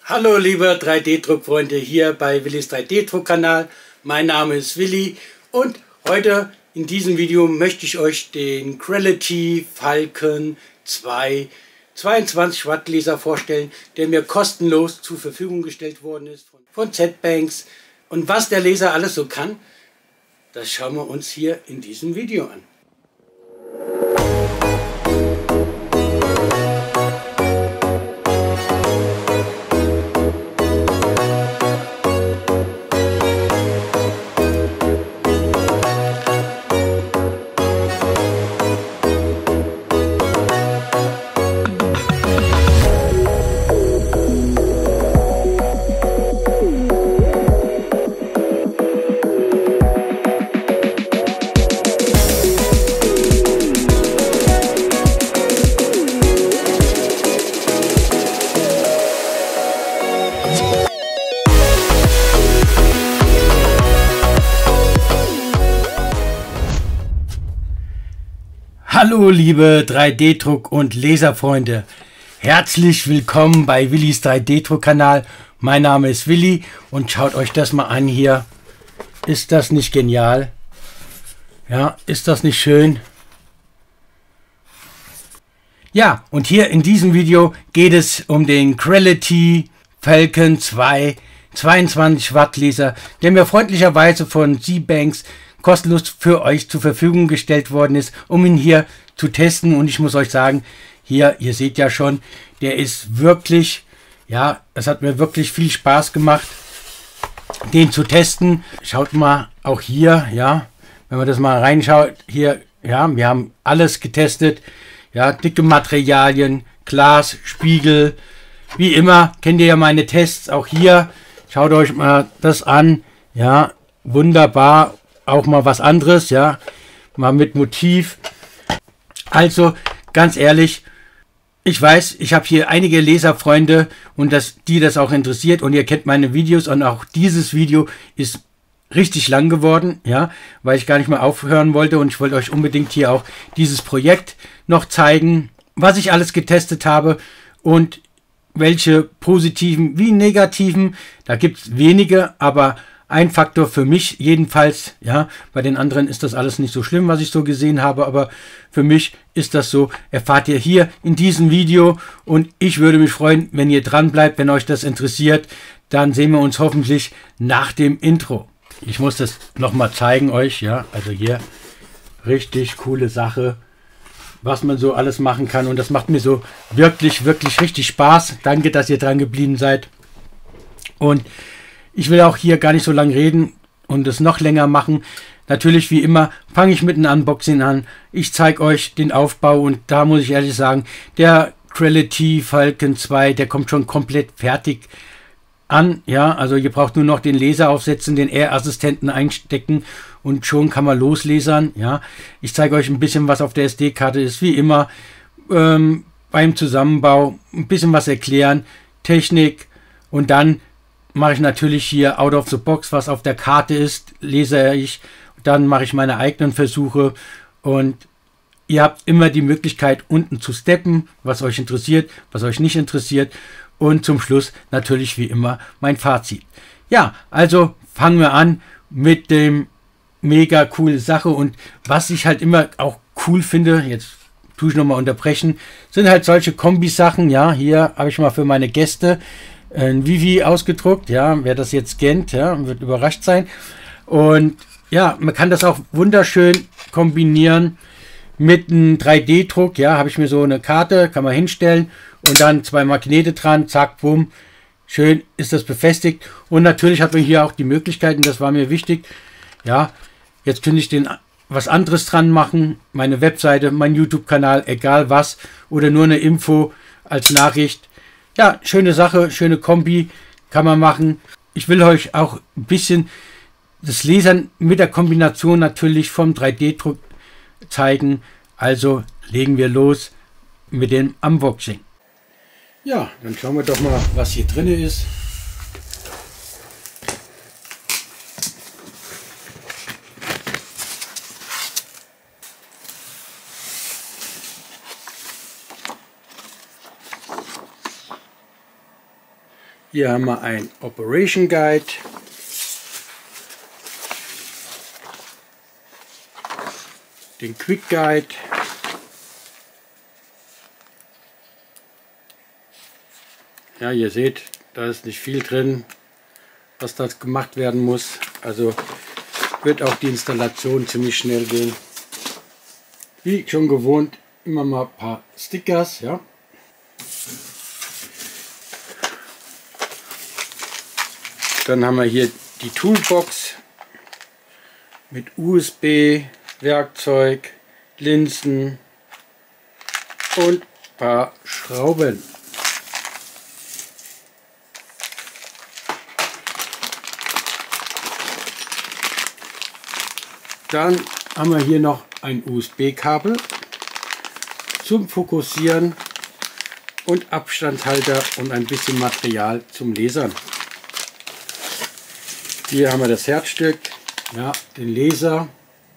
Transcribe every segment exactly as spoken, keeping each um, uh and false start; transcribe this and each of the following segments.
Hallo liebe drei D-Druckfreunde hier bei Willis drei D-Druck-Kanal. Mein Name ist Willi und heute in diesem Video möchte ich euch den Creality Falcon zwei zweiundzwanzig Watt Laser vorstellen, der mir kostenlos zur Verfügung gestellt worden ist von, von Z-Banks. Und was der Laser alles so kann, das schauen wir uns hier in diesem Video an. Hallo liebe drei D-Druck- und Laserfreunde, herzlich willkommen bei Willis drei D-Druck-Kanal. Mein Name ist Willi und schaut euch das mal an hier. Ist das nicht genial? Ja, ist das nicht schön? Ja, und hier in diesem Video geht es um den Creality Falcon zwei zweiundzwanzig Watt Laser, der mir freundlicherweise von Z-Banks kostenlos für euch zur Verfügung gestellt worden ist, um ihn hier zu testen. Und ich muss euch sagen, hier, ihr seht ja schon, der ist wirklich, ja, es hat mir wirklich viel Spaß gemacht, den zu testen. Schaut mal, auch hier, ja, wenn man das mal reinschaut, hier, ja, wir haben alles getestet, ja, dicke Materialien, Glas, Spiegel, wie immer, kennt ihr ja meine Tests, auch hier, schaut euch mal das an, ja, wunderbar. Auch mal was anderes, ja, mal mit Motiv. Also, ganz ehrlich, ich weiß, ich habe hier einige Leserfreunde und das, die das auch interessiert und ihr kennt meine Videos und auch dieses Video ist richtig lang geworden, ja, weil ich gar nicht mehr aufhören wollte und ich wollte euch unbedingt hier auch dieses Projekt noch zeigen, was ich alles getestet habe und welche positiven wie negativen, da gibt es wenige, aber ein Faktor für mich jedenfalls, ja, bei den anderen ist das alles nicht so schlimm, was ich so gesehen habe, aber für mich ist das so, erfahrt ihr hier in diesem Video und ich würde mich freuen, wenn ihr dran bleibt, wenn euch das interessiert, dann sehen wir uns hoffentlich nach dem Intro. Ich muss das nochmal zeigen euch, ja, also hier, richtig coole Sache, was man so alles machen kann und das macht mir so wirklich, wirklich richtig Spaß. Danke, dass ihr dran geblieben seid und ich will auch hier gar nicht so lange reden und es noch länger machen. Natürlich, wie immer, fange ich mit einem Unboxing an. Ich zeige euch den Aufbau und da muss ich ehrlich sagen, der Creality Falcon zwei, der kommt schon komplett fertig an. Ja, also ihr braucht nur noch den Laser aufsetzen, den Air-Assistenten einstecken und schon kann man loslesern. Ja, ich zeige euch ein bisschen, was auf der S D-Karte ist, wie immer ähm, beim Zusammenbau, ein bisschen was erklären, Technik und dann mache ich natürlich hier out of the box, was auf der Karte ist, lese ich, dann mache ich meine eigenen Versuche und ihr habt immer die Möglichkeit unten zu steppen, was euch interessiert, was euch nicht interessiert und zum Schluss natürlich wie immer mein Fazit. Ja, also fangen wir an mit dem mega coole Sache und was ich halt immer auch cool finde, jetzt tue ich nochmal unterbrechen, sind halt solche Kombisachen, ja, hier habe ich mal für meine Gäste ein Vivi ausgedruckt, ja, wer das jetzt kennt, ja, wird überrascht sein. Und ja, man kann das auch wunderschön kombinieren mit einem drei D-Druck, ja, habe ich mir so eine Karte, kann man hinstellen und dann zwei Magnete dran, zack, bumm, schön ist das befestigt. Und natürlich hat man hier auch die Möglichkeiten, das war mir wichtig, ja, jetzt könnte ich den was anderes dran machen, meine Webseite, mein YouTube-Kanal, egal was, oder nur eine Info als Nachricht. Ja, schöne Sache, schöne Kombi kann man machen. Ich will euch auch ein bisschen das Lasern mit der Kombination natürlich vom drei D-Druck zeigen. Also legen wir los mit dem Unboxing. Ja, dann schauen wir doch mal, was hier drin ist. Hier haben wir ein Operation Guide. Den Quick Guide. Ja, ihr seht, da ist nicht viel drin, was da gemacht werden muss. Also wird auch die Installation ziemlich schnell gehen. Wie schon gewohnt, immer mal ein paar Stickers. Ja. Dann haben wir hier die Toolbox mit U S B, Werkzeug, Linsen und ein paar Schrauben. Dann haben wir hier noch ein U S B-Kabel zum Fokussieren und Abstandshalter und ein bisschen Material zum Lasern. Hier haben wir das Herzstück, ja, den Laser.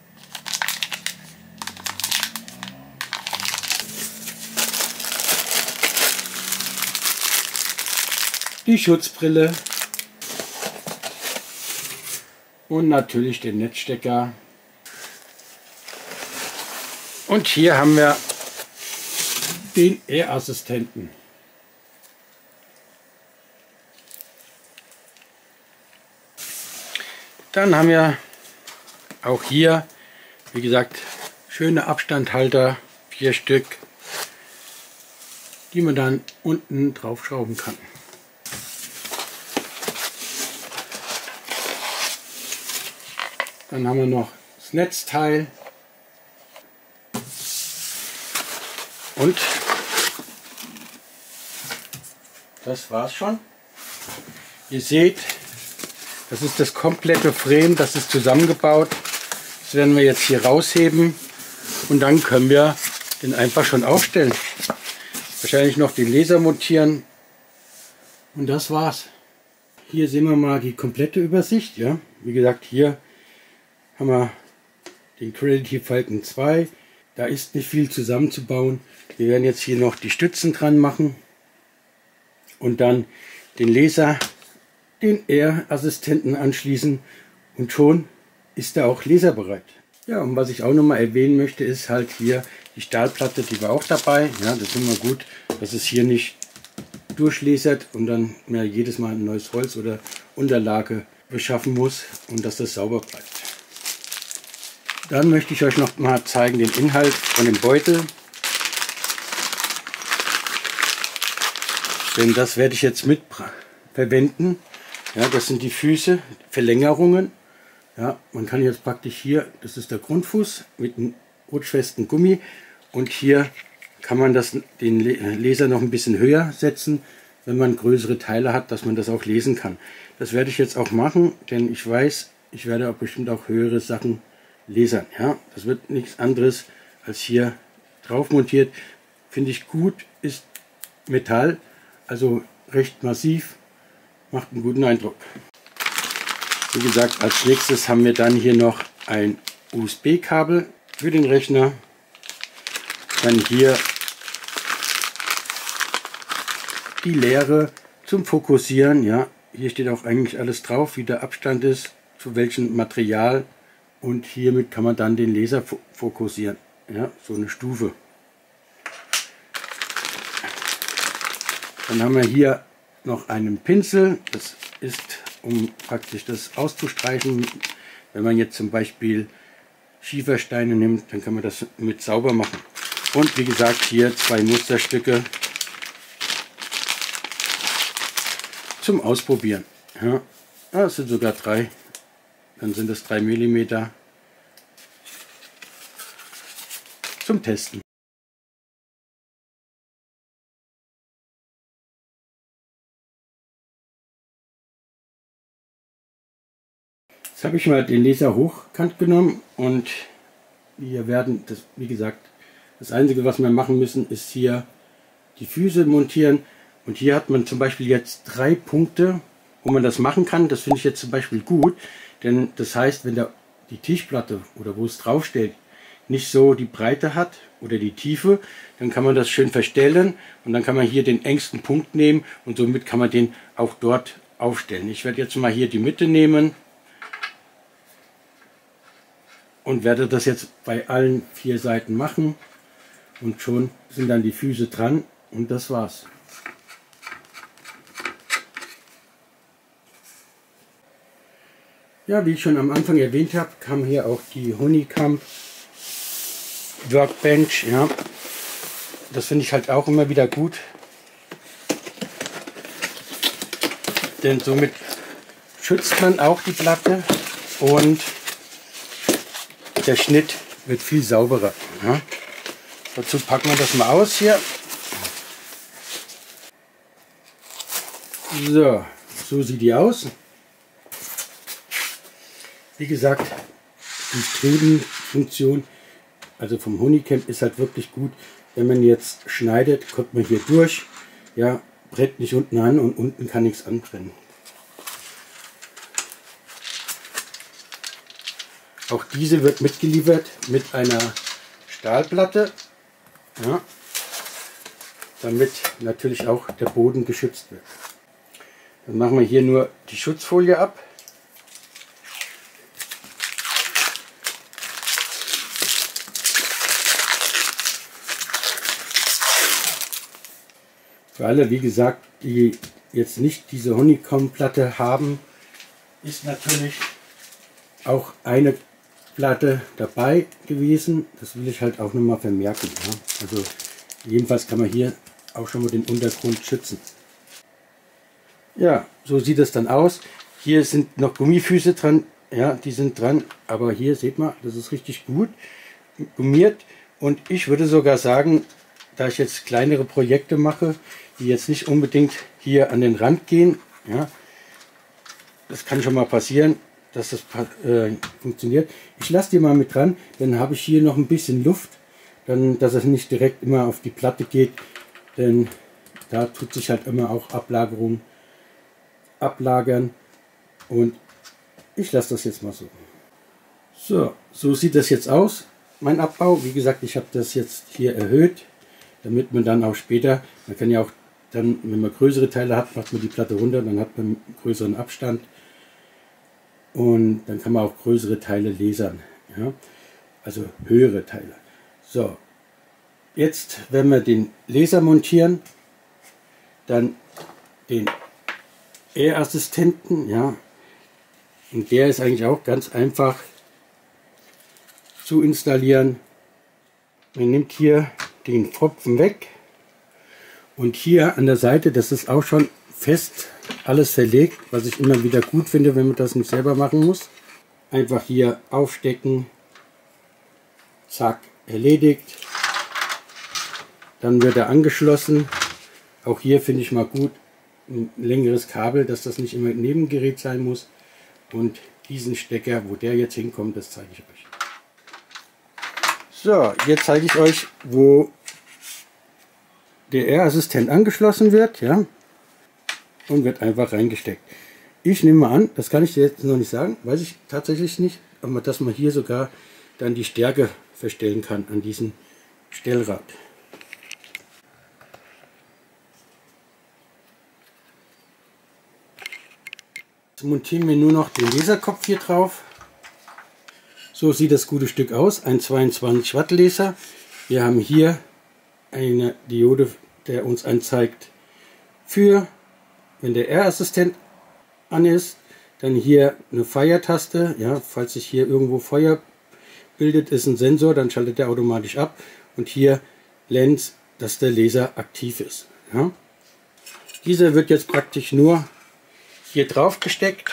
Die Schutzbrille und natürlich den Netzstecker. Und hier haben wir den Air-Assistenten. Dann haben wir auch hier, wie gesagt, schöne Abstandhalter, vier Stück, die man dann unten drauf schrauben kann. Dann haben wir noch das Netzteil und das war's schon. Ihr seht, das ist das komplette Frame, das ist zusammengebaut. Das werden wir jetzt hier rausheben und dann können wir den einfach schon aufstellen. Wahrscheinlich noch den Laser montieren und das war's. Hier sehen wir mal die komplette Übersicht. Ja, wie gesagt, hier haben wir den Creality Falcon zwei. Da ist nicht viel zusammenzubauen. Wir werden jetzt hier noch die Stützen dran machen und dann den Laser, den Air-Assistenten anschließen und schon ist er auch laserbereit. Ja, und was ich auch noch mal erwähnen möchte, ist halt hier die Stahlplatte, die war auch dabei. Ja, das ist immer gut, dass es hier nicht durchlasert und dann mehr jedes Mal ein neues Holz oder Unterlage beschaffen muss und dass das sauber bleibt. Dann möchte ich euch noch mal zeigen den Inhalt von dem Beutel. Denn das werde ich jetzt mit verwenden. Ja, das sind die Füße, Verlängerungen. Ja, man kann jetzt praktisch hier, das ist der Grundfuß mit einem rutschfesten Gummi. Und hier kann man das, den Laser noch ein bisschen höher setzen, wenn man größere Teile hat, dass man das auch lesen kann. Das werde ich jetzt auch machen, denn ich weiß, ich werde auch bestimmt auch höhere Sachen lasern. Ja, das wird nichts anderes als hier drauf montiert. Finde ich gut, ist Metall, also recht massiv, macht einen guten Eindruck. Wie gesagt, als nächstes haben wir dann hier noch ein U S B-Kabel für den Rechner. Dann hier die Leere zum Fokussieren. Ja, hier steht auch eigentlich alles drauf, wie der Abstand ist, zu welchem Material. Und hiermit kann man dann den Laser fokussieren. Ja, so eine Stufe. Dann haben wir hier noch einen Pinsel. Das ist, um praktisch das auszustreichen. Wenn man jetzt zum Beispiel Schiefersteine nimmt, dann kann man das mit sauber machen. Und wie gesagt, hier zwei Musterstücke zum Ausprobieren. Ja, das sind sogar drei. Dann sind es drei Millimeter zum Testen. Jetzt habe ich mal den Laser hochkant genommen und wir werden, das, wie gesagt, das Einzige, was wir machen müssen, ist hier die Füße montieren. Und hier hat man zum Beispiel jetzt drei Punkte, wo man das machen kann. Das finde ich jetzt zum Beispiel gut, denn das heißt, wenn der, die Tischplatte oder wo es drauf steht, nicht so die Breite hat oder die Tiefe, dann kann man das schön verstellen und dann kann man hier den engsten Punkt nehmen und somit kann man den auch dort aufstellen. Ich werde jetzt mal hier die Mitte nehmen und werde das jetzt bei allen vier Seiten machen und schon sind dann die Füße dran und das war's. Ja, wie ich schon am Anfang erwähnt habe, kam hier auch die Honeycomb Workbench. Ja, das finde ich halt auch immer wieder gut, denn somit schützt man auch die Platte und der Schnitt wird viel sauberer. Ja. Dazu packen wir das mal aus hier. So, so sieht die aus. Wie gesagt, die Strebenfunktion, also vom Honeycomb, ist halt wirklich gut. Wenn man jetzt schneidet, kommt man hier durch. Ja, brennt nicht unten an und unten kann nichts anbrennen. Auch diese wird mitgeliefert mit einer Stahlplatte, ja, damit natürlich auch der Boden geschützt wird. Dann machen wir hier nur die Schutzfolie ab. Für alle, wie gesagt, die jetzt nicht diese Honeycomb-Platte haben, ist natürlich auch eine Platte dabei gewesen. Das will ich halt auch nochmal vermerken. Ja. Also jedenfalls kann man hier auch schon mal den Untergrund schützen. Ja, so sieht es dann aus. Hier sind noch Gummifüße dran. Ja, die sind dran. Aber hier seht man, das ist richtig gut gummiert. Und ich würde sogar sagen, da ich jetzt kleinere Projekte mache, die jetzt nicht unbedingt hier an den Rand gehen, ja, das kann schon mal passieren, dass das äh, funktioniert. Ich lasse die mal mit dran, dann habe ich hier noch ein bisschen Luft, dann, dass es nicht direkt immer auf die Platte geht, denn da tut sich halt immer auch Ablagerung ablagern und ich lasse das jetzt mal so. So, so sieht das jetzt aus, mein Abbau. Wie gesagt, ich habe das jetzt hier erhöht, damit man dann auch später, man kann ja auch dann, wenn man größere Teile hat, macht man die Platte runter, dann hat man einen größeren Abstand. Und dann kann man auch größere Teile lasern, ja? Also höhere Teile. So, jetzt werden wir den Laser montieren, dann den Air Assistenten, ja, und der ist eigentlich auch ganz einfach zu installieren. Man nimmt hier den Pfropfen weg und hier an der Seite, das ist auch schon fest alles verlegt, was ich immer wieder gut finde, wenn man das nicht selber machen muss. Einfach hier aufstecken, zack, erledigt. Dann wird er angeschlossen. Auch hier finde ich mal gut ein längeres Kabel, dass das nicht immer ein Nebengerät sein muss. Und diesen Stecker, wo der jetzt hinkommt, das zeige ich euch. So, jetzt zeige ich euch, wo der Air Assistent angeschlossen wird, ja, und wird einfach reingesteckt. Ich nehme mal an, das kann ich dir jetzt noch nicht sagen, weiß ich tatsächlich nicht, aber dass man hier sogar dann die Stärke verstellen kann an diesem Stellrad. Jetzt montieren wir nur noch den Laserkopf hier drauf. So sieht das gute Stück aus, ein zweiundzwanzig Watt Laser. Wir haben hier eine Diode, der uns anzeigt, für, wenn der Air Assistent an ist, dann hier eine Feuertaste, ja, falls sich hier irgendwo Feuer bildet, ist ein Sensor, dann schaltet er automatisch ab, und hier Lens, dass der Laser aktiv ist. Ja. Dieser wird jetzt praktisch nur hier drauf gesteckt.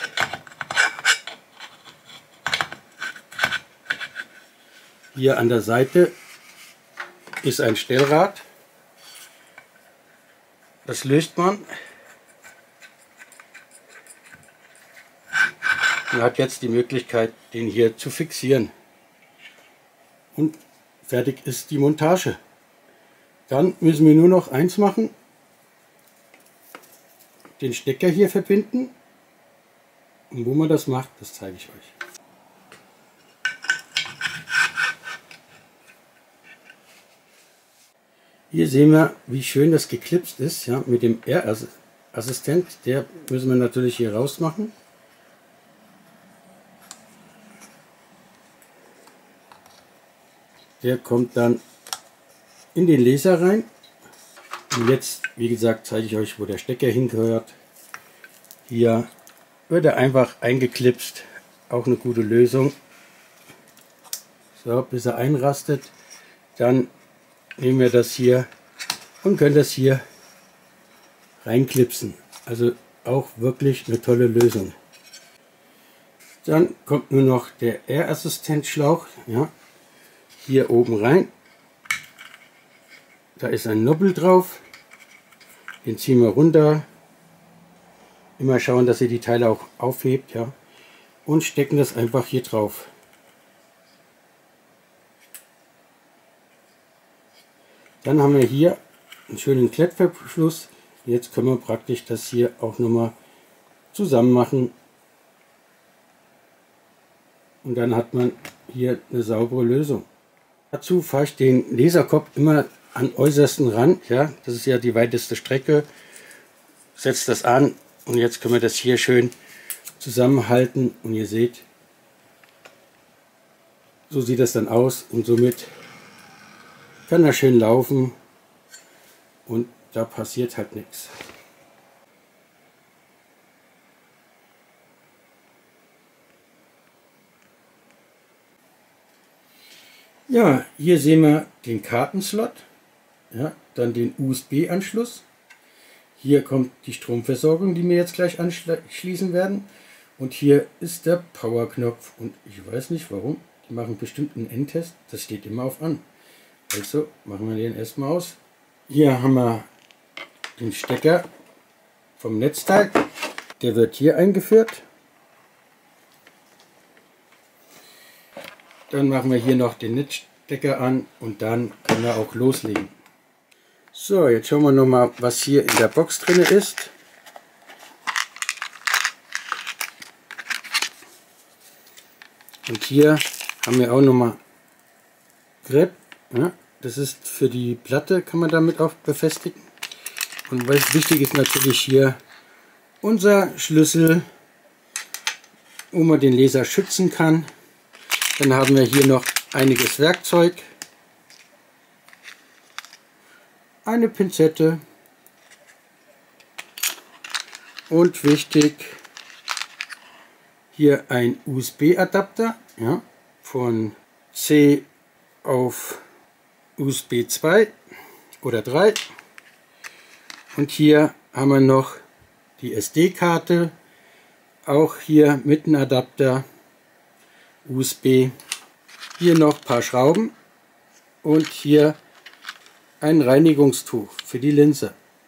Hier an der Seite ist ein Stellrad. Das löst man und hat jetzt die Möglichkeit, den hier zu fixieren. Und fertig ist die Montage. Dann müssen wir nur noch eins machen: den Stecker hier verbinden. Und wo man das macht, das zeige ich euch. Hier sehen wir, wie schön das geklipst ist, ja, mit dem R-Assistent. Der müssen wir natürlich hier rausmachen. Der kommt dann in den Laser rein. Und jetzt, wie gesagt, zeige ich euch, wo der Stecker hingehört. Hier wird er einfach eingeklipst. Auch eine gute Lösung. So, bis er einrastet. Dann nehmen wir das hier und können das hier reinklipsen. Also auch wirklich eine tolle Lösung. Dann kommt nur noch der R-Assistent-Schlauch, ja, hier oben rein. Da ist ein Nobbel drauf. Den ziehen wir runter. Immer schauen, dass ihr die Teile auch aufhebt, ja, und stecken das einfach hier drauf. Dann haben wir hier einen schönen Klettverschluss. Jetzt können wir praktisch das hier auch nochmal zusammen machen. Und dann hat man hier eine saubere Lösung. Dazu fahre ich den Laserkopf immer an äußersten Rand. Ja, das ist ja die weiteste Strecke. Setzt das an und jetzt können wir das hier schön zusammenhalten. Und ihr seht, so sieht das dann aus und somit kann er schön laufen und da passiert halt nichts. Ja, hier sehen wir den Kartenslot, ja, dann den U S B-Anschluss. Hier kommt die Stromversorgung, die wir jetzt gleich anschließen werden. Und hier ist der Power-Knopf und ich weiß nicht warum, die machen bestimmt einen Endtest, das steht immer auf an. Also machen wir den erstmal aus. Hier haben wir den Stecker vom Netzteil. Der wird hier eingeführt. Dann machen wir hier noch den Netzstecker an und dann können wir auch loslegen. So, jetzt schauen wir noch mal, was hier in der Box drin ist. Und hier haben wir auch noch mal Grep. Ja, das ist für die Platte, kann man damit auch befestigen. Und was wichtig ist natürlich hier unser Schlüssel, wo man den Laser schützen kann. Dann haben wir hier noch einiges Werkzeug, eine Pinzette und wichtig hier ein U S B-Adapter, ja, von C auf U S B zwei oder drei. Und hier haben wir noch die S D-Karte, auch hier mit einem Adapter, U S B. Hier noch ein paar Schrauben und hier ein Reinigungstuch für die Linse.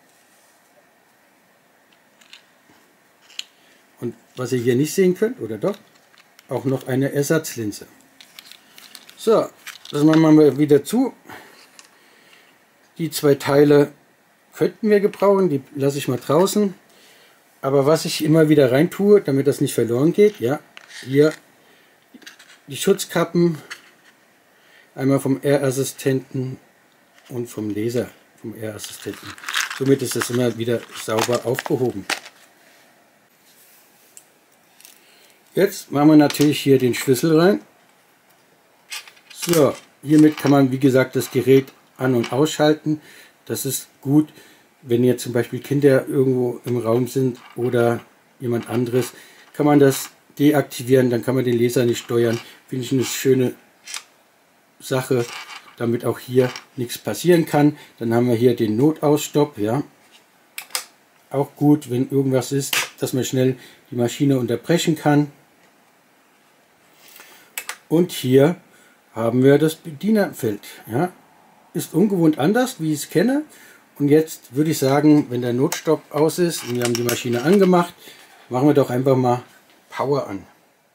Und was ihr hier nicht sehen könnt, oder doch, auch noch eine Ersatzlinse. So, das machen wir mal wieder zu. Die zwei Teile könnten wir gebrauchen, die lasse ich mal draußen. Aber was ich immer wieder rein tue, damit das nicht verloren geht, ja, hier die Schutzkappen, einmal vom R-Assistenten und vom Laser vom R-Assistenten. Somit ist das immer wieder sauber aufgehoben. Jetzt machen wir natürlich hier den Schlüssel rein. So, hiermit kann man, wie gesagt, das Gerät an- und ausschalten. Das ist gut, wenn jetzt zum Beispiel Kinder irgendwo im Raum sind oder jemand anderes, kann man das deaktivieren, dann kann man den Laser nicht steuern. Finde ich eine schöne Sache, damit auch hier nichts passieren kann. Dann haben wir hier den Notausstopp, ja. Auch gut, wenn irgendwas ist, dass man schnell die Maschine unterbrechen kann. Und hier haben wir das Bedienerfeld, ja. Ist ungewohnt anders, wie ich es kenne. Und jetzt würde ich sagen, wenn der Notstopp aus ist und wir haben die Maschine angemacht, machen wir doch einfach mal Power an.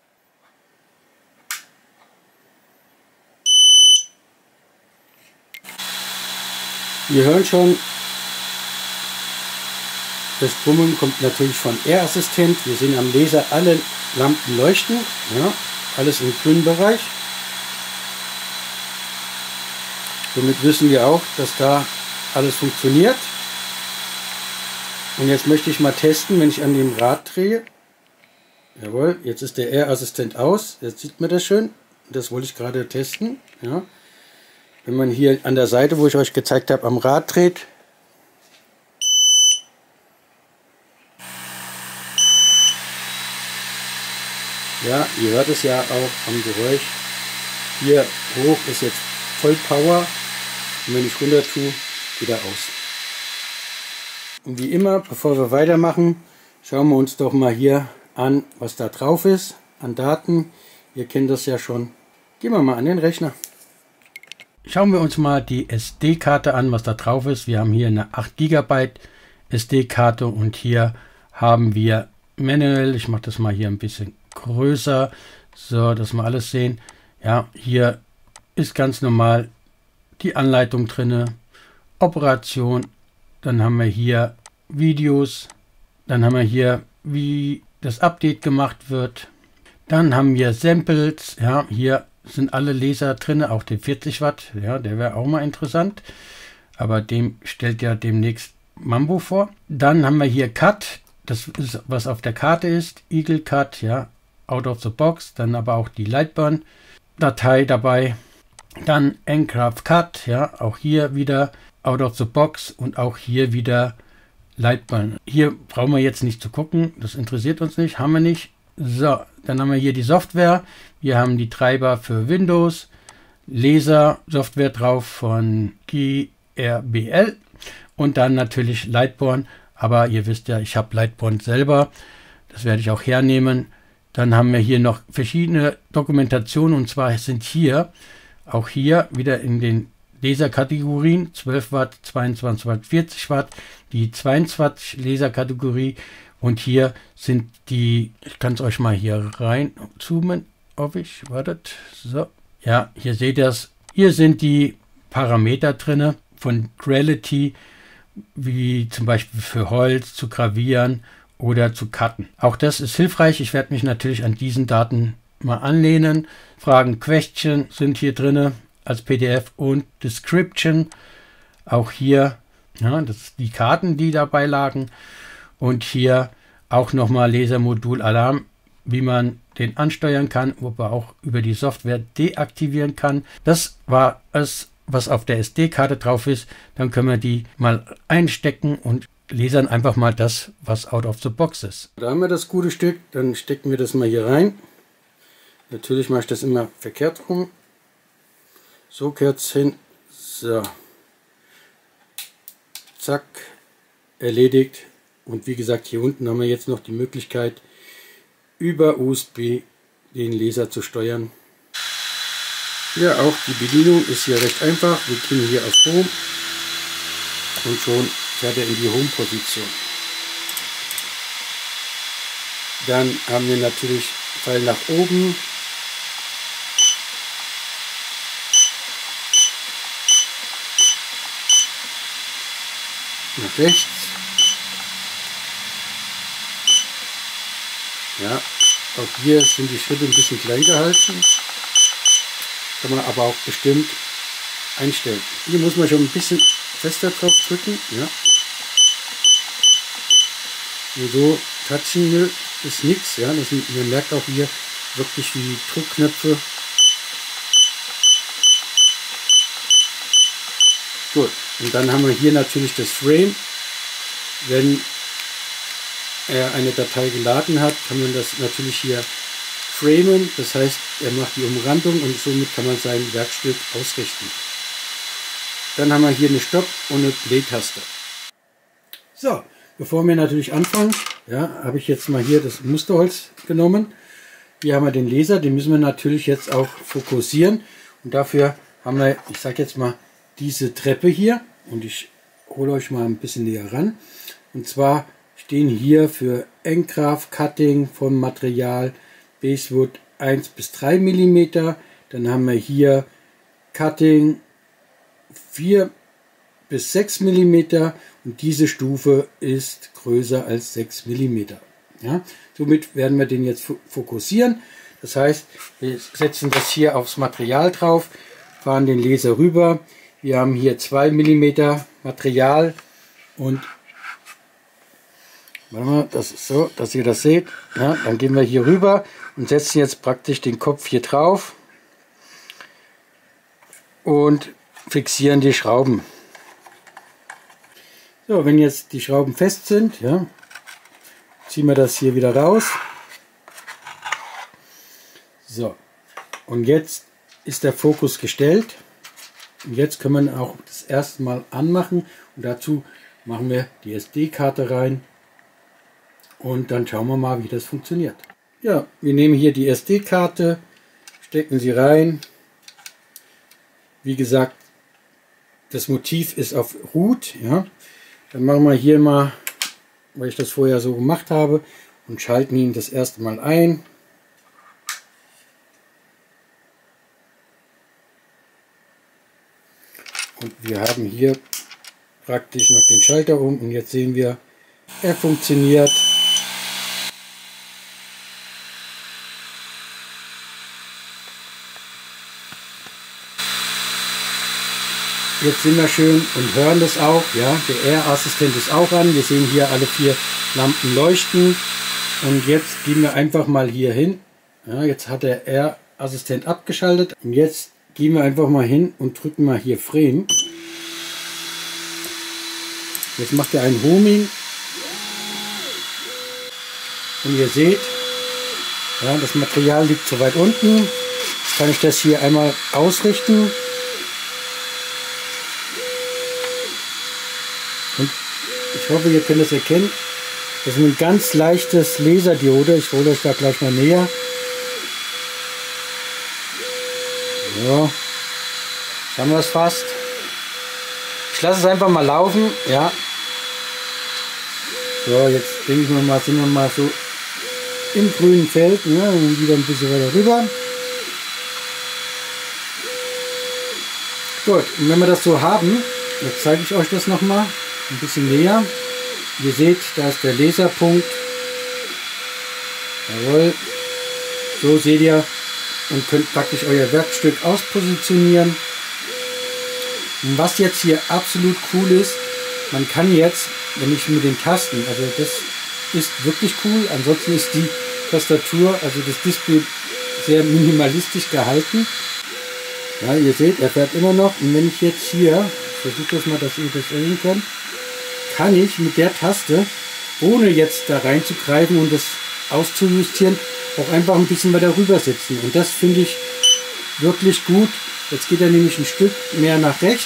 Wir hören schon, das Brummen kommt natürlich von R-Assistent. Wir sehen am Laser alle Lampen leuchten, ja, alles im grünen Bereich. Somit wissen wir auch, dass da alles funktioniert. Und jetzt möchte ich mal testen, wenn ich an dem Rad drehe. Jawohl, jetzt ist der Air-Assistent aus. Jetzt sieht man das schön. Das wollte ich gerade testen. Ja. Wenn man hier an der Seite, wo ich euch gezeigt habe, am Rad dreht. Ja, ihr hört es ja auch am Geräusch. Hier hoch ist jetzt voll Power. Und wenn ich runter tue, wieder aus. Und wie immer, bevor wir weitermachen, schauen wir uns doch mal hier an, was da drauf ist, an Daten. Ihr kennt das ja schon. Gehen wir mal an den Rechner. Schauen wir uns mal die S D-Karte an, was da drauf ist. Wir haben hier eine acht Gigabyte S D-Karte und hier haben wir manuell, ich mache das mal hier ein bisschen größer, so dass wir alles sehen. Ja, hier ist ganz normal die Anleitung drin, Operation, dann haben wir hier Videos, dann haben wir hier, wie das Update gemacht wird, dann haben wir Samples, ja, hier sind alle Laser drin, auch der vierzig Watt, ja, der wäre auch mal interessant, aber dem stellt ja demnächst Mambo vor. Dann haben wir hier Cut, das ist, was auf der Karte ist, Eagle Cut, ja, out of the box, dann aber auch die Lightburn Datei dabei, dann Encraft Cut, ja, auch hier wieder out of the box und auch hier wieder Lightburn. Hier brauchen wir jetzt nicht zu gucken, das interessiert uns nicht, haben wir nicht. So, dann haben wir hier die Software, wir haben die Treiber für Windows, Laser Software drauf von G R B L und dann natürlich Lightburn, aber ihr wisst ja, ich habe Lightburn selber, das werde ich auch hernehmen. Dann haben wir hier noch verschiedene Dokumentationen und zwar sind hier, auch hier wieder in den Laserkategorien zwölf Watt, zweiundzwanzig Watt, vierzig Watt, die zweiundzwanzig Laserkategorie und hier sind die, ich kann es euch mal hier rein zoomen, hoffe ich, wartet, so, ja, hier seht ihr es, hier sind die Parameter drin von Creality, wie zum Beispiel für Holz zu gravieren oder zu cutten. Auch das ist hilfreich. Ich werde mich natürlich an diesen Daten mal anlehnen. Fragen, Question sind hier drin als P D F und Description. Auch hier, ja, das ist die Karten, die dabei lagen. Und hier auch nochmal Lasermodul Alarm, wie man den ansteuern kann, wo man auch über die Software deaktivieren kann. Das war es, was auf der S D-Karte drauf ist. Dann können wir die mal einstecken und lasern einfach mal das, was out of the box ist. Da haben wir das gute Stück, dann stecken wir das mal hier rein. Natürlich mache ich das immer verkehrt rum. So kehrt es hin. So. Zack. Erledigt. Und wie gesagt, hier unten haben wir jetzt noch die Möglichkeit, über U S B den Laser zu steuern. Ja, auch die Bedienung ist hier recht einfach. Wir gehen hier auf Home und schon fährt er in die Home-Position. Dann haben wir natürlich Pfeil nach oben. Nach rechts. Ja, auch hier sind die Schritte ein bisschen klein gehalten. Kann man aber auch bestimmt einstellen. Hier muss man schon ein bisschen fester drauf drücken. Ja. Und so touchen ist nichts. Ja. Das, man merkt auch hier wirklich wie Druckknöpfe. Gut, und dann haben wir hier natürlich das Frame. Wenn er eine Datei geladen hat, kann man das natürlich hier framen. Das heißt, er macht die Umrandung und somit kann man sein Werkstück ausrichten. Dann haben wir hier eine Stopp- und eine Play-Taste. So, bevor wir natürlich anfangen, ja, habe ich jetzt mal hier das Musterholz genommen. Hier haben wir den Laser, den müssen wir natürlich jetzt auch fokussieren. Und dafür haben wir, ich sage jetzt mal, diese Treppe hier. Und ich hole euch mal ein bisschen näher ran. Und zwar stehen hier für Encraft Cutting vom Material Basswood eins bis drei Millimeter. Dann haben wir hier Cutting vier bis sechs Millimeter und diese Stufe ist größer als sechs Millimeter. Ja, somit werden wir den jetzt fokussieren. Das heißt, wir setzen das hier aufs Material drauf, fahren den Laser rüber. Wir haben hier zwei Millimeter Material und warte mal, das ist so, dass ihr das seht. Ja, dann gehen wir hier rüber und setzen jetzt praktisch den Kopf hier drauf und fixieren die Schrauben. So, wenn jetzt die Schrauben fest sind, ja, ziehen wir das hier wieder raus. So, und jetzt ist der Fokus gestellt. Und jetzt können wir auch das erste Mal anmachen. Und dazu machen wir die S D-Karte rein. Und dann schauen wir mal, wie das funktioniert. Ja, wir nehmen hier die S D-Karte, stecken sie rein. Wie gesagt, das Motiv ist auf Root. Ja. Dann machen wir hier mal, weil ich das vorher so gemacht habe, und schalten ihn das erste Mal ein. Und wir haben hier praktisch noch den Schalter um und jetzt sehen wir, er funktioniert. Jetzt sind wir schön und hören das auch. Ja, der Air-Assistent ist auch an. Wir sehen hier alle vier Lampen leuchten. Und jetzt gehen wir einfach mal hier hin. Ja, jetzt hat der Air-Assistent abgeschaltet. Und jetzt gehen wir einfach mal hin und drücken mal hier Frame. Jetzt macht er ein Homing. Und ihr seht, ja, das Material liegt so weit unten. Jetzt kann ich das hier einmal ausrichten. Und ich hoffe, ihr könnt es erkennen. Das ist ein ganz leichtes Laserdiode. Ich hole euch da gleich mal näher. So, jetzt haben wir es fast. Ich lasse es einfach mal laufen. Ja. So, jetzt denke ich mal, sind wir mal so im grünen Feld. Ne? Und wieder ein bisschen weiter rüber. Gut, und wenn wir das so haben, jetzt zeige ich euch das nochmal ein bisschen näher. Ihr seht, da ist der Laserpunkt. Jawohl. So seht ihr und könnt praktisch euer Werkstück auspositionieren. Und was jetzt hier absolut cool ist, man kann jetzt, wenn ich mit den Tasten, also das ist wirklich cool, ansonsten ist die Tastatur, also das Display, sehr minimalistisch gehalten. Ja, ihr seht, er fährt immer noch. Und wenn ich jetzt hier, versuche das mal, dass ihr das sehen könnt, kann ich mit der Taste, ohne jetzt da reinzugreifen und das auszujustieren, auch einfach ein bisschen weiter rüber sitzen. Und das finde ich wirklich gut. Jetzt geht er nämlich ein Stück mehr nach rechts.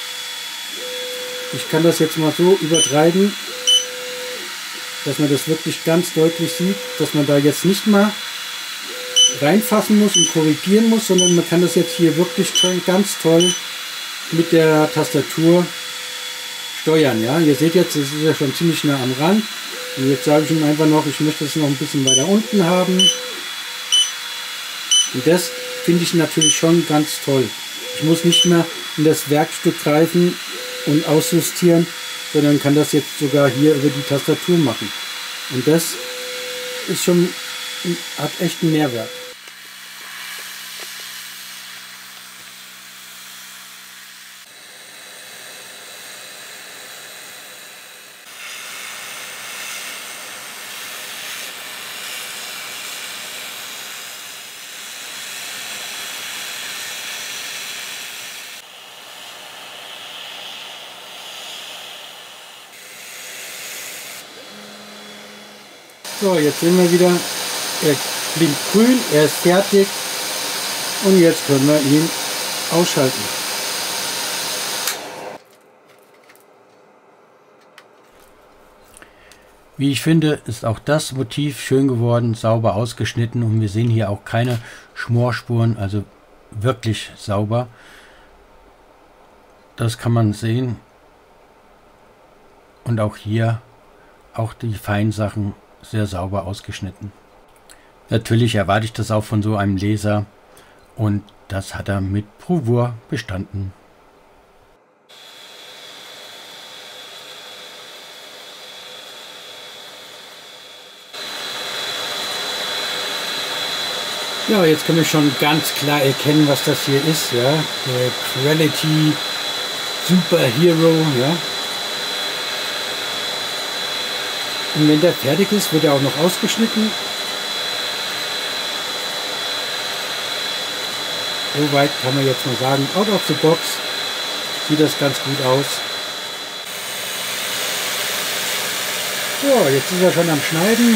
Ich kann das jetzt mal so übertreiben, dass man das wirklich ganz deutlich sieht, dass man da jetzt nicht mal reinfassen muss und korrigieren muss, sondern man kann das jetzt hier wirklich toll, ganz toll mit der Tastatur steuern. Ja, ihr seht jetzt, es ist ja schon ziemlich nah am Rand. Und jetzt sage ich ihm einfach noch, ich möchte es noch ein bisschen weiter unten haben. Und das finde ich natürlich schon ganz toll. Ich muss nicht mehr in das Werkstück greifen und ausjustieren, sondern kann das jetzt sogar hier über die Tastatur machen. Und das ist schon, hat echt einen Mehrwert. So, jetzt sehen wir wieder, er blinkt grün, er ist fertig und jetzt können wir ihn ausschalten. Wie ich finde, ist auch das Motiv schön geworden, sauber ausgeschnitten und wir sehen hier auch keine Schmorspuren, also wirklich sauber. Das kann man sehen. Und auch hier, auch die Feinsachen sehr sauber ausgeschnitten. Natürlich erwarte ich das auch von so einem Laser und das hat er mit Bravour bestanden. Ja, jetzt können wir schon ganz klar erkennen, was das hier ist. Ja, der Creality Superhero, ja. Und wenn der fertig ist, wird er auch noch ausgeschnitten. Soweit kann man jetzt mal sagen, out of the box sieht das ganz gut aus. So, jetzt ist er schon am Schneiden.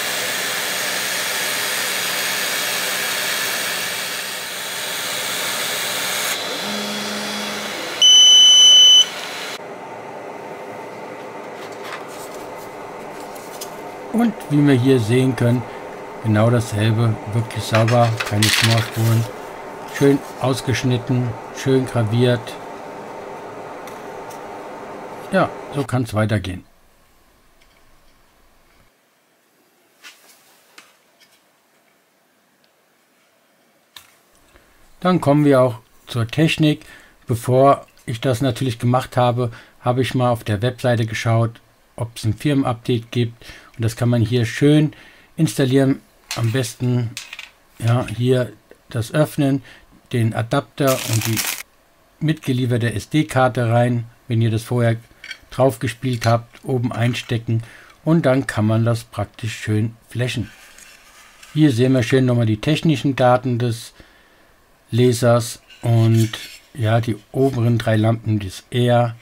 Und wie wir hier sehen können, genau dasselbe, wirklich sauber, keine Schmorspuren, schön ausgeschnitten, schön graviert. Ja, so kann es weitergehen. Dann kommen wir auch zur Technik. Bevor ich das natürlich gemacht habe, habe ich mal auf der Webseite geschaut, ob es ein Firmenupdate gibt. Und das kann man hier schön installieren. Am besten ja, hier das Öffnen, den Adapter und die mitgelieferte S D-Karte rein, wenn ihr das vorher drauf gespielt habt, oben einstecken und dann kann man das praktisch schön flashen. Hier sehen wir schön nochmal die technischen Daten des Lasers und ja, die oberen drei Lampen, das Air,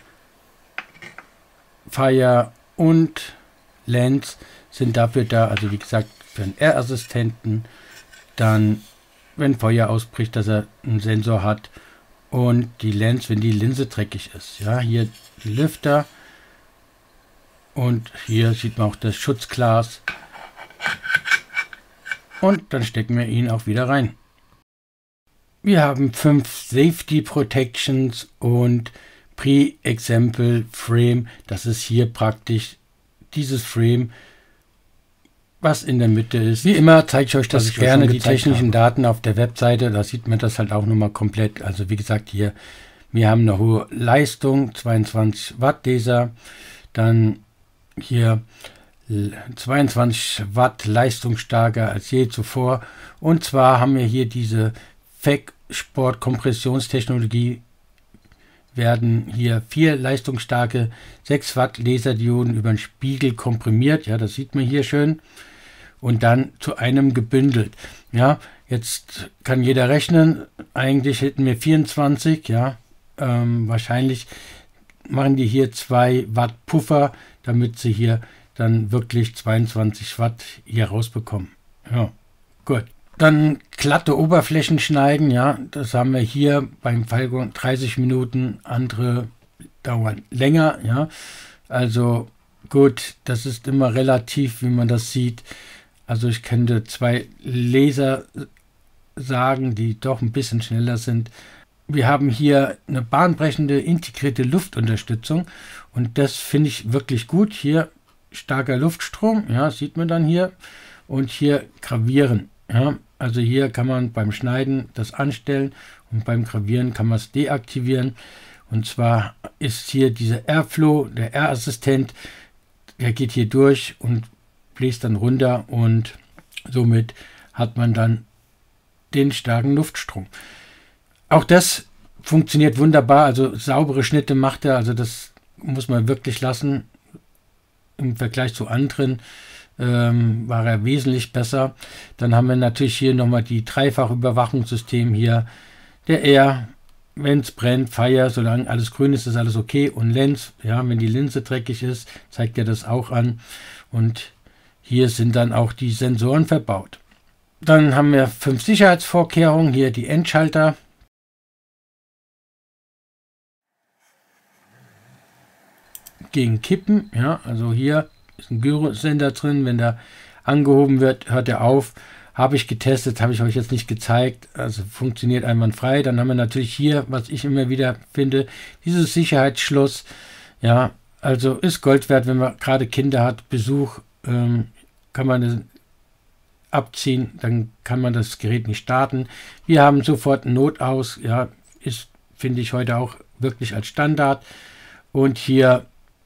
Fire und Lens sind dafür da, also wie gesagt für einen Air-Assistenten, dann wenn Feuer ausbricht, dass er einen Sensor hat und die Lens, wenn die Linse dreckig ist. Ja, hier die Lüfter und hier sieht man auch das Schutzglas und dann stecken wir ihn auch wieder rein. Wir haben fünf Safety Protections und Pre-Example Frame. Das ist hier praktisch dieses Frame, was in der Mitte ist. Wie immer zeige ich euch das ich gerne, die technischen habe. Daten auf der Webseite. Da sieht man das halt auch nochmal komplett. Also wie gesagt hier, wir haben eine hohe Leistung, zweiundzwanzig Watt Laser. Dann hier zweiundzwanzig Watt leistungsstarker als je zuvor. Und zwar haben wir hier diese F E C Sport Kompressionstechnologie, werden hier vier leistungsstarke sechs Watt Laserdioden über den Spiegel komprimiert. Ja, das sieht man hier schön. Und dann zu einem gebündelt. Ja, jetzt kann jeder rechnen. Eigentlich hätten wir vierundzwanzig. Ja, ähm, wahrscheinlich machen die hier zwei Watt Puffer, damit sie hier dann wirklich zweiundzwanzig Watt hier rausbekommen. Ja, gut. Dann glatte Oberflächen schneiden, ja, das haben wir hier beim Falcon dreißig Minuten, andere dauern länger, ja. Also gut, das ist immer relativ, wie man das sieht. Also ich könnte zwei Laser sagen, die doch ein bisschen schneller sind. Wir haben hier eine bahnbrechende integrierte Luftunterstützung und das finde ich wirklich gut. Hier starker Luftstrom, ja, sieht man dann hier und hier gravieren. Ja, also hier kann man beim Schneiden das anstellen und beim Gravieren kann man es deaktivieren. Und zwar ist hier dieser Airflow, der Air-Assistent, der geht hier durch und bläst dann runter und somit hat man dann den starken Luftstrom. Auch das funktioniert wunderbar, also saubere Schnitte macht er, also das muss man wirklich lassen. Im Vergleich zu anderen ähm, war er wesentlich besser. Dann haben wir natürlich hier nochmal die Dreifach-Überwachungssystem hier. Der Air, wenn es brennt, Fire, solange alles grün ist, ist alles okay. Und Lens, ja, wenn die Linse dreckig ist, zeigt er das auch an. Und hier sind dann auch die Sensoren verbaut. Dann haben wir fünf Sicherheitsvorkehrungen, hier die Endschalter. Gegen Kippen, ja, also hier ist ein Gyrosender drin, wenn der angehoben wird, hört er auf. Habe ich getestet, habe ich euch jetzt nicht gezeigt, also funktioniert einwandfrei. Dann haben wir natürlich hier, was ich immer wieder finde, dieses Sicherheitsschloss, ja, also ist Gold wert, wenn man gerade Kinder hat, Besuch, ähm, kann man das abziehen, dann kann man das Gerät nicht starten. Wir haben sofort ein Notaus, ja, ist, finde ich, heute auch wirklich als Standard. Und hier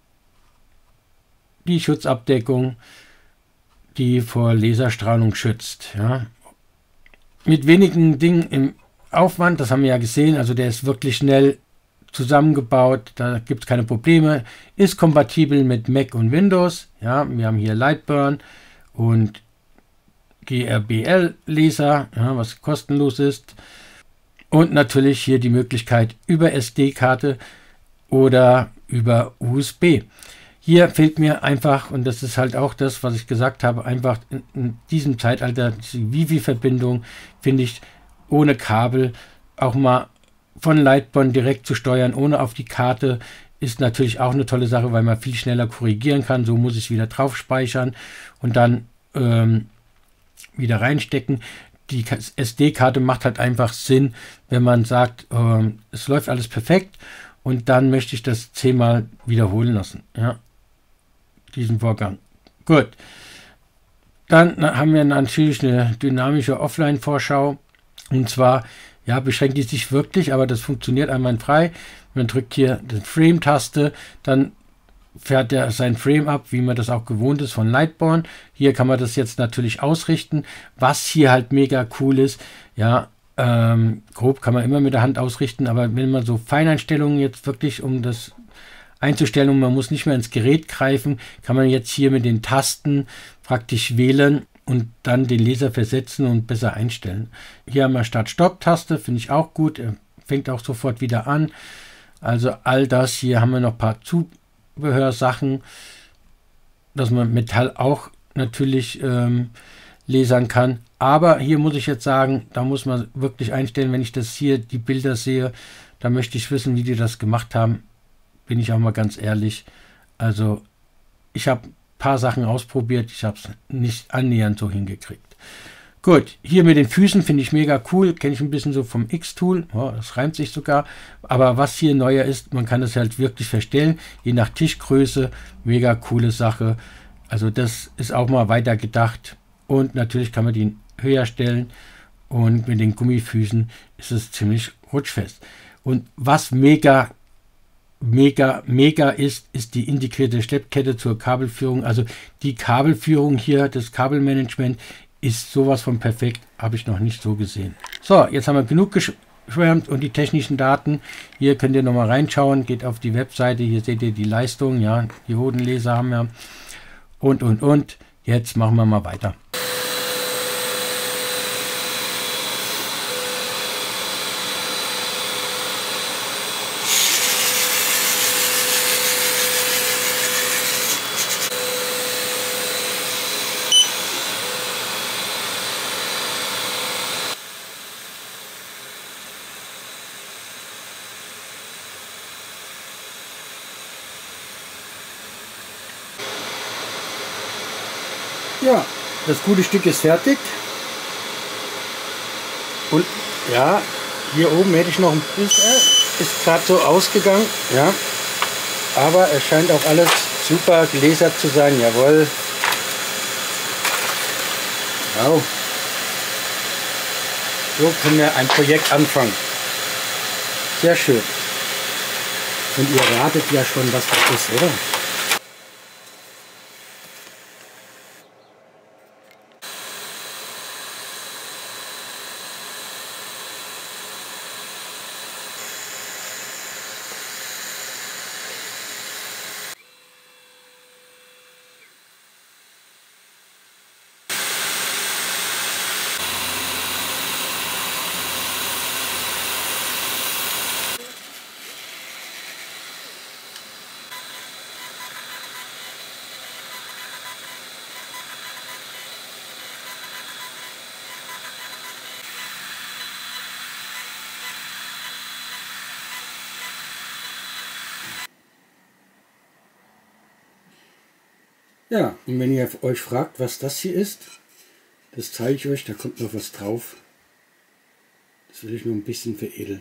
die Schutzabdeckung, die vor Laserstrahlung schützt. Ja. Mit wenigen Dingen im Aufwand, das haben wir ja gesehen, also der ist wirklich schnell zusammengebaut, da gibt es keine Probleme, ist kompatibel mit Mac und Windows. Ja, wir haben hier Lightburn und G R B L-Leser, ja, was kostenlos ist. Und natürlich hier die Möglichkeit über S D-Karte oder über U S B. Hier fehlt mir einfach, und das ist halt auch das, was ich gesagt habe, einfach in, in diesem Zeitalter, die Wi-Fi-Verbindung, finde ich, ohne Kabel auch mal von Lightburn direkt zu steuern, ohne auf die Karte, ist natürlich auch eine tolle Sache, weil man viel schneller korrigieren kann. So muss ich es wieder drauf speichern und dann ähm, wieder reinstecken. Die S D-Karte macht halt einfach Sinn, wenn man sagt, ähm, es läuft alles perfekt und dann möchte ich das zehnmal wiederholen lassen. Ja, diesen Vorgang. Gut. Dann haben wir natürlich eine dynamische Offline-Vorschau. Und zwar, ja, beschränkt die sich wirklich, aber das funktioniert einwandfrei. Man drückt hier die Frame-Taste, dann fährt er sein Frame ab, wie man das auch gewohnt ist von Lightburn. Hier kann man das jetzt natürlich ausrichten, was hier halt mega cool ist. Ja, ähm, grob kann man immer mit der Hand ausrichten, aber wenn man so Feineinstellungen jetzt wirklich, um das einzustellen und man muss nicht mehr ins Gerät greifen, kann man jetzt hier mit den Tasten praktisch wählen und dann den Leser versetzen und besser einstellen. Hier haben wir Start-Stopp-Taste, finde ich auch gut. Er fängt auch sofort wieder an. Also all das, hier haben wir noch ein paar Zubehörsachen, dass man Metall auch natürlich ähm, lasern kann. Aber hier muss ich jetzt sagen, da muss man wirklich einstellen, wenn ich das hier, die Bilder sehe, da möchte ich wissen, wie die das gemacht haben. Bin ich auch mal ganz ehrlich. Also ich habe ein paar Sachen ausprobiert, ich habe es nicht annähernd so hingekriegt. Gut, hier mit den Füßen finde ich mega cool, kenne ich ein bisschen so vom X-Tool, oh, das reimt sich sogar. Aber was hier neuer ist, man kann das halt wirklich verstellen, je nach Tischgröße, mega coole Sache. Also das ist auch mal weiter gedacht und natürlich kann man den höher stellen und mit den Gummifüßen ist es ziemlich rutschfest. Und was mega mega, mega ist, ist die integrierte Schleppkette zur Kabelführung. Also die Kabelführung hier, das Kabelmanagement ist sowas von perfekt, habe ich noch nicht so gesehen. So, jetzt haben wir genug geschwärmt und die technischen Daten. Hier könnt ihr nochmal reinschauen, geht auf die Webseite, hier seht ihr die Leistung, ja, die Hodenleser haben wir und, und, und. Jetzt machen wir mal weiter. Ja, das gute Stück ist fertig. Und ja, hier oben hätte ich noch ein bisschen, ist gerade so ausgegangen, ja. Aber es scheint auch alles super gelasert zu sein, jawohl. Wow. So können wir ein Projekt anfangen. Sehr schön. Und ihr ratet ja schon, was das ist, oder? Ja, und wenn ihr euch fragt, was das hier ist, das zeige ich euch, da kommt noch was drauf. Das will ich nur ein bisschen veredeln.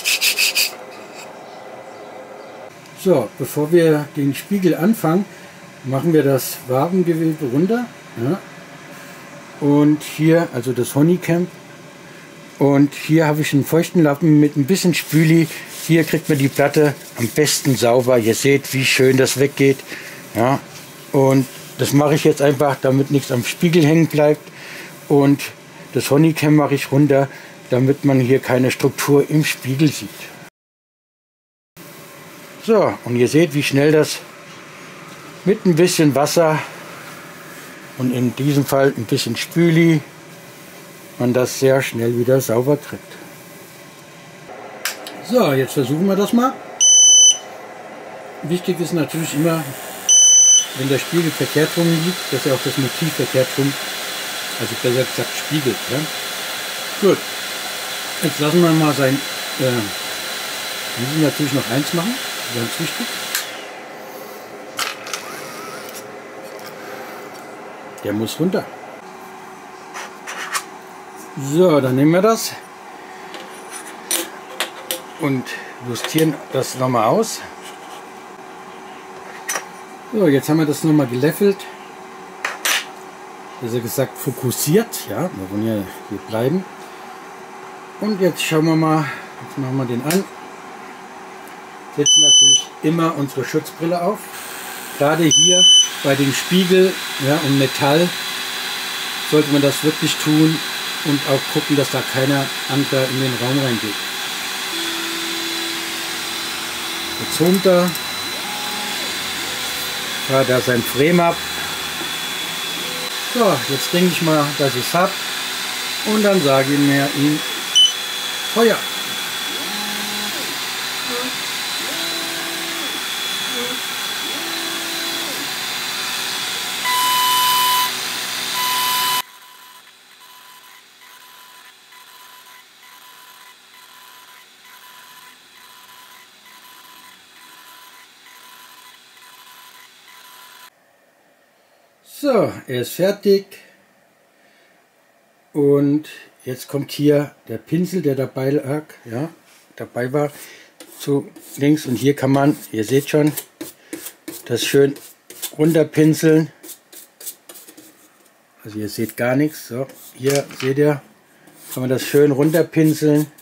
So, bevor wir den Spiegel anfangen, machen wir das Wabengewebe runter. Ja. Und hier, also das Honeycomb. Und hier habe ich einen feuchten Lappen mit ein bisschen Spüli. Hier kriegt man die Platte am besten sauber. Ihr seht, wie schön das weggeht. Ja. Und das mache ich jetzt einfach, damit nichts am Spiegel hängen bleibt. Und das Honeycomb mache ich runter, damit man hier keine Struktur im Spiegel sieht. So, und ihr seht, wie schnell das mit ein bisschen Wasser und in diesem Fall ein bisschen Spüli man das sehr schnell wieder sauber kriegt. So, jetzt versuchen wir das mal. Wichtig ist natürlich immer, wenn der Spiegel verkehrt rum liegt, dass er auch das Motiv verkehrt rum, also besser gesagt spiegelt. Ja? Gut, jetzt lassen wir mal sein, äh, wir müssen natürlich noch eins machen, ganz wichtig. Der muss runter. So, dann nehmen wir das und justieren das nochmal aus. So, jetzt haben wir das nochmal geleffelt. Besser gesagt fokussiert. Ja, wir wollen ja hier bleiben. Und jetzt schauen wir mal, jetzt machen wir den an. Setzen natürlich immer unsere Schutzbrille auf. Gerade hier bei dem Spiegel, ja, und Metall sollte man das wirklich tun und auch gucken, dass da keiner anderer in den Raum reingeht. Jetzt zoomt er, fahrt er sein Frame ab. So, jetzt denke ich mal, dass ich es habe und dann sage ich mir ihm Feuer. So, er ist fertig und jetzt kommt hier der Pinsel, der dabei lag, ja, dabei war, zu links, und hier kann man, ihr seht schon, das schön runterpinseln. Also ihr seht gar nichts, so, hier seht ihr, kann man das schön runterpinseln.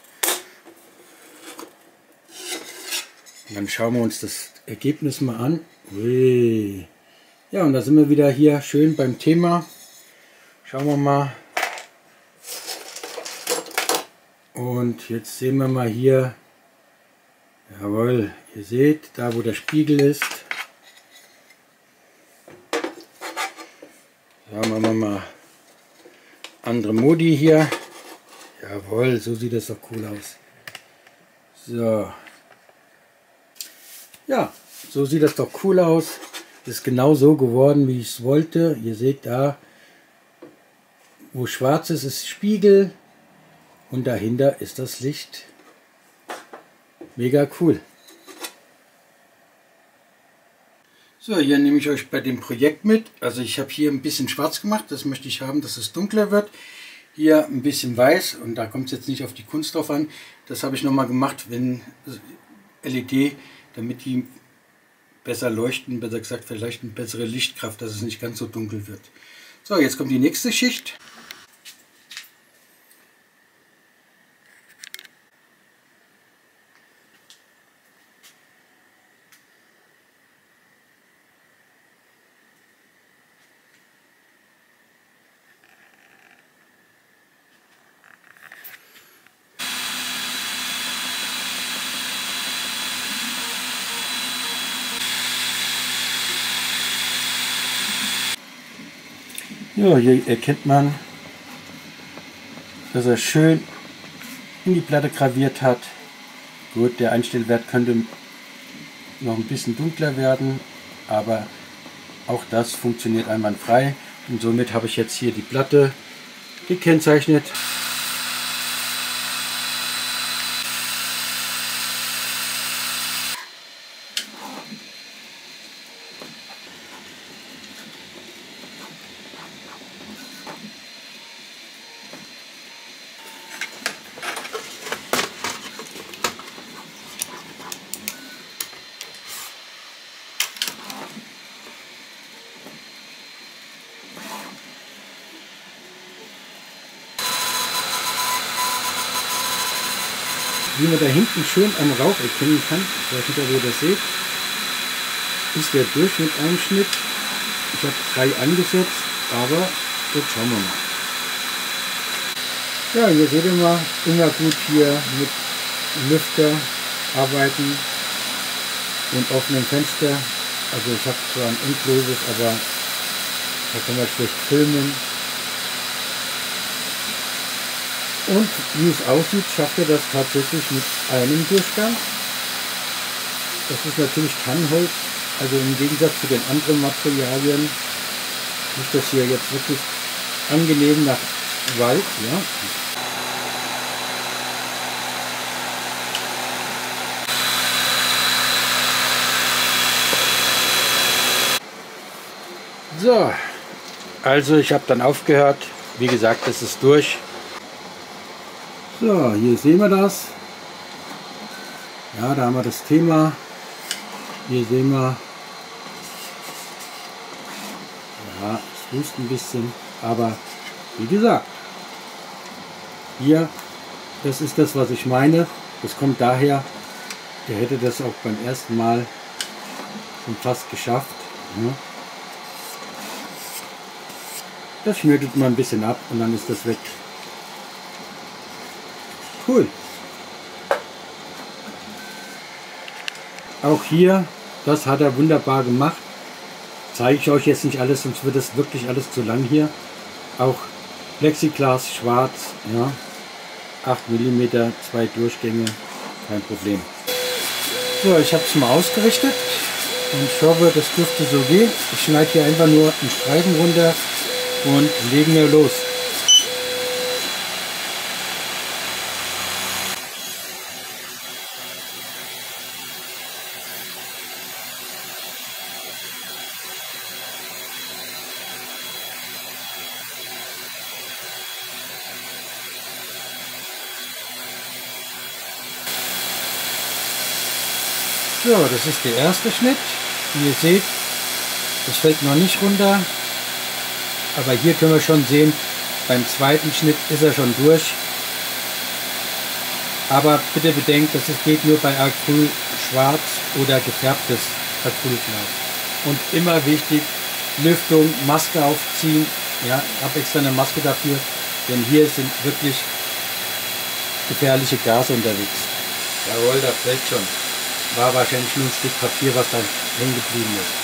Und dann schauen wir uns das Ergebnis mal an. Ui. Ja, und da sind wir wieder hier schön beim Thema. Schauen wir mal. Und jetzt sehen wir mal hier. Jawohl, ihr seht, da wo der Spiegel ist. Ja, machen wir mal andere Modi hier. Jawohl, so sieht das doch cool aus. So. Ja, so sieht das doch cool aus. Ist genau so geworden, wie ich es wollte. Ihr seht da, wo schwarz ist, ist Spiegel und dahinter ist das Licht. Mega cool. So, hier nehme ich euch bei dem Projekt mit. Also ich habe hier ein bisschen schwarz gemacht. Das möchte ich haben, dass es dunkler wird. Hier ein bisschen weiß, und da kommt es jetzt nicht auf die Kunst drauf an. Das habe ich nochmal gemacht, wenn L E D, damit die besser leuchten, besser gesagt vielleicht eine bessere Lichtkraft, dass es nicht ganz so dunkel wird. So, jetzt kommt die nächste Schicht. Ja, hier erkennt man, dass er schön in die Platte graviert hat. Gut, der Einstellwert könnte noch ein bisschen dunkler werden, aber auch das funktioniert einwandfrei. Und somit habe ich jetzt hier die Platte gekennzeichnet. wie man da hinten schön am Rauch erkennen kann, ich weiß nicht, ob ihr das seht, ist der Durchschnitteinschnitt. Ich habe drei angesetzt, aber jetzt schauen wir mal. Ja, hier seht ihr mal, immer gut hier mit Lüfter arbeiten und offenen Fenster. Also ich habe zwar ein endloses, aber da kann man schlecht filmen. Und wie es aussieht, schafft er das tatsächlich mit einem Durchgang. Das ist natürlich Tannenholz, also im Gegensatz zu den anderen Materialien ist das hier jetzt wirklich angenehm nach Wald. Ja. So, also ich habe dann aufgehört. Wie gesagt, das ist durch. So, hier sehen wir das. Ja, da haben wir das Thema. Hier sehen wir, ja, es rußt ein bisschen, aber wie gesagt, hier, das ist das, was ich meine. Das kommt daher, der hätte das auch beim ersten Mal schon fast geschafft. Ja. Das schmürtet man ein bisschen ab und dann ist das weg. Cool. Auch hier, das hat er wunderbar gemacht. Zeige ich euch jetzt nicht alles, sonst wird das wirklich alles zu lang hier. Auch Plexiglas schwarz, ja, acht Millimeter, zwei Durchgänge, kein Problem. So, ich habe es mal ausgerichtet und ich hoffe, das dürfte so gehen. Ich schneide hier einfach nur einen Streifen runter und legen wir los. So, das ist der erste Schnitt. Wie ihr seht, das fällt noch nicht runter. Aber hier können wir schon sehen, beim zweiten Schnitt ist er schon durch. Aber bitte bedenkt, dass es geht nur bei Acryl schwarz oder gefärbtes Acrylglas. Und immer wichtig, Lüftung, Maske aufziehen. Ja, ich habe extra eine Maske dafür, denn hier sind wirklich gefährliche Gase unterwegs. Jawohl, das fällt schon. War wahrscheinlich nur ein Stück Papier, was da hängen geblieben ist.